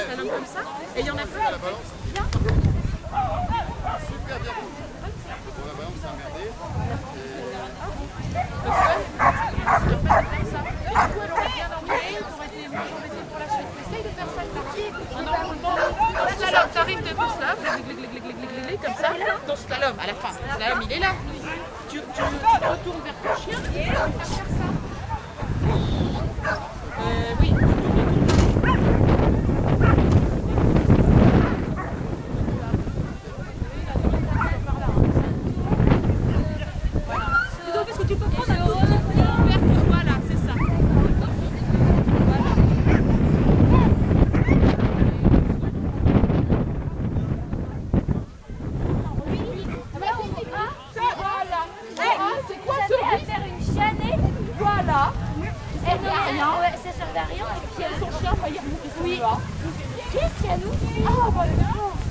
slalom comme ça. Et il y en a plein. Bien. Super bien. Pour la balance, c'est emmerdé. Ça. Et du coup, elle aurait bien emmerdé, tu aurais été moins embêté pour la suite. Essaye de faire ça une partie. Un enroulement. En slalom, t'arrives de tout cela, comme ça. Ton slalom, à la fin. Le slalom, il est là. Tu te retournes vers ton chien et tu vas faire ça. Oui. Qu'est-ce que tu peux prendre un tout petit peu? Voilà, c'est ça. C'est quoi ce risque? Faire une chaînée. Voilà. Elle ne rien. Ouais, ça servait à rien. Si son chien va y remonter. Oui. Qu'est-ce qu'il y a nous? Ah, bah,